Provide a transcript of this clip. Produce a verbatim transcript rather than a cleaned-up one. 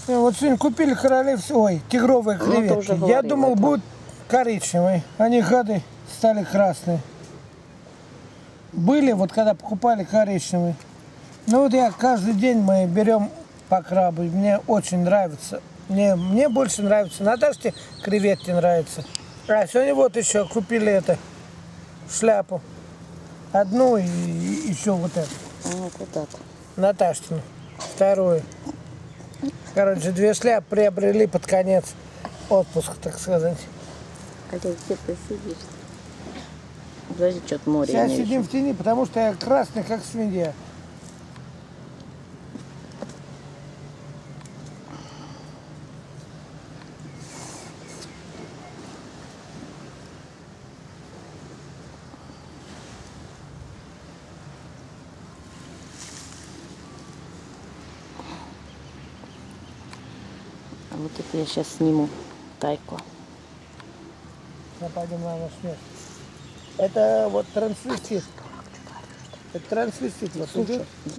Вот сегодня купили королевские, ой, тигровые креветки. Ну, я думал, это. будут коричневые. Они, гады, стали красные. Были, вот когда покупали коричневые. Ну вот я каждый день мы берем по крабу. Мне очень нравится. Мне, мне больше нравится. Наташке креветки нравятся. А сегодня вот еще купили это шляпу. Одну и, и еще вот эту. А, куда-то. Наташкину. Вторую. Короче, две шляпы приобрели под конец отпуска, так сказать. Олег, где ты сидишь? Подожди, что-то море. Сейчас сидим в тени, потому что я красный, как свинья. А вот это я сейчас сниму тайку. Мы пойдем на наш место. Это вот трансвестит. Это трансвестит. Вот, слушай.